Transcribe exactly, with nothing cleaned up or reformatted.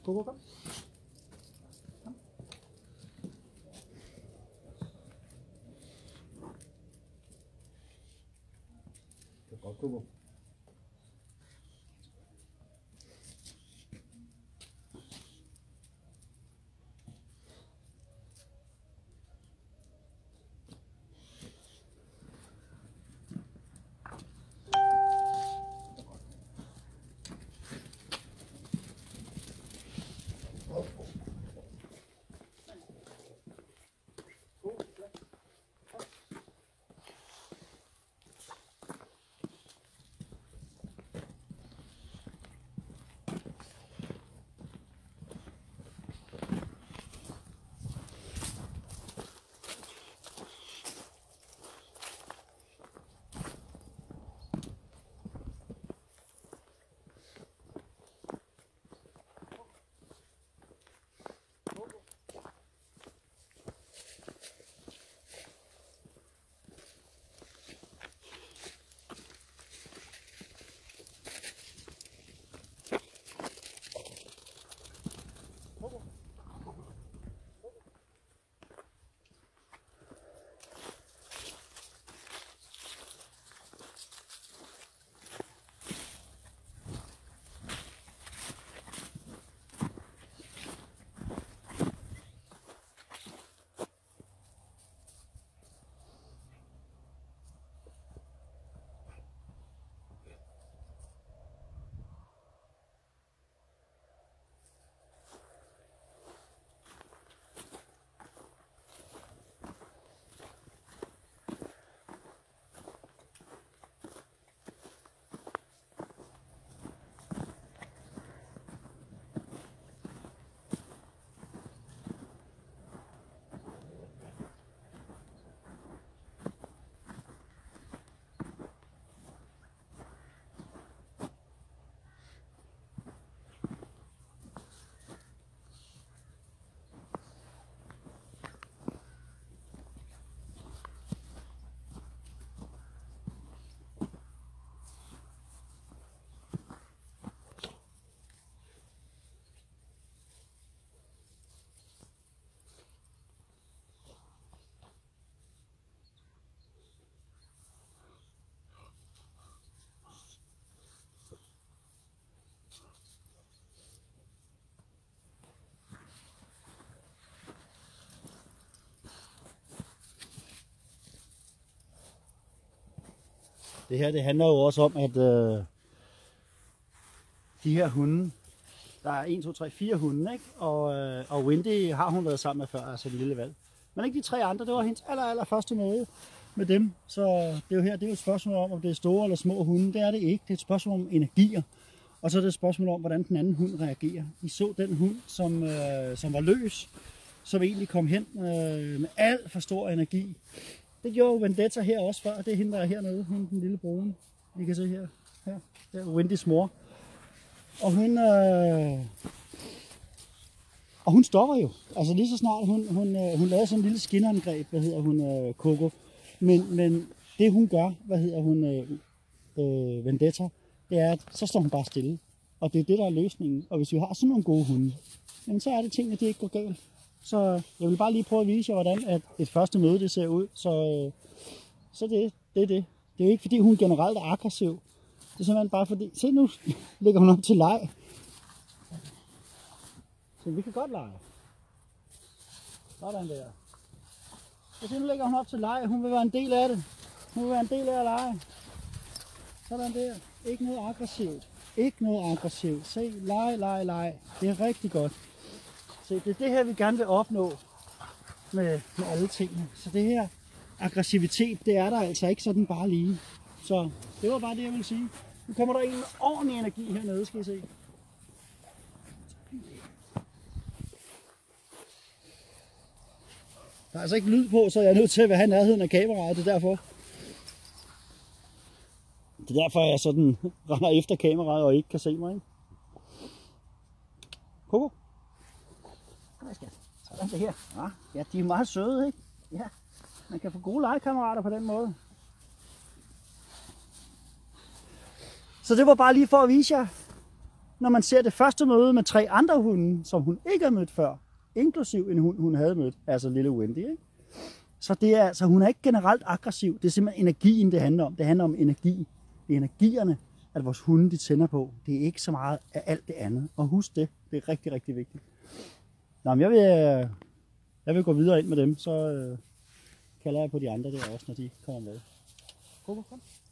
Coco, kom. Kom. Det er godt, Coco. Det her, det handler jo også om, at øh, de her hunde, der er en, to, tre, fire hunde, ikke? Og, øh, og Wendy har hun været sammen med før, altså den lille valg. Men ikke de tre andre, det var hendes aller, aller første møde med dem. Så det er jo her, det er jo et spørgsmål om, om det er store eller små hunde. Det er det ikke. Det er et spørgsmål om energier. Og så er det et spørgsmål om, hvordan den anden hund reagerer. I så den hund, som, øh, som var løs, som egentlig kom hen øh, med alt for stor energi. Det gjorde Vendetta her også før. Det er hende, der er hernede. Hun den lille brune. I kan se her. Her. Det er Wendys mor. Og hun, øh, og hun stopper jo. Altså lige så snart hun, hun, øh, hun lavede sådan en lille skinangreb, hvad hedder hun, øh, Coco. Men, men det hun gør, hvad hedder hun, øh, øh, Vendetta, det er, at så står hun bare stille. Og det er det, der er løsningen. Og hvis vi har sådan nogle gode hunde, jamen, så er det ting, at det ikke går galt. Så jeg vil bare lige prøve at vise jer, hvordan at et første møde det ser ud. Så, øh, så det, det er det. Det er jo ikke, fordi hun generelt er aggressiv. Det er simpelthen bare fordi... Se nu, lægger hun op til leg. Så vi kan godt lege. Sådan der. Og så nu lægger hun op til leg. Hun vil være en del af det. Hun vil være en del af at lege. Sådan der. Ikke noget aggressivt. Ikke noget aggressivt. Se, lege, lege, lege. Det er rigtig godt. Se, det er det her, vi gerne vil opnå med, med alle tingene. Så det her aggressivitet, det er der altså ikke sådan bare lige. Så det var bare det, jeg ville sige. Nu kommer der en med ordentlig energi hernede, skal I se. Der er altså ikke lyd på, så jeg er nødt til at være i nærheden af kameraet, det er derfor. Det er derfor, jeg sådan render efter kameraet og ikke kan se mig, ikke? Coco. Kom her, skat. Sådan det her. Ja, de er meget søde, ikke? Ja, man kan få gode legekammerater på den måde. Så det var bare lige for at vise jer, når man ser det første møde med tre andre hunde, som hun ikke har mødt før, inklusiv en hund, hun havde mødt, altså lille Wendy, ikke? Så det er, altså, hun er ikke generelt aggressiv. Det er simpelthen energien, det handler om. Det handler om energi. Det er energierne, at vores hunde de tænder på. Det er ikke så meget af alt det andet. Og husk det. Det er rigtig, rigtig vigtigt. Nå, men jeg vil, jeg vil gå videre ind med dem, så øh, kalder jeg på de andre der også, når de kommer med. Kom, kom.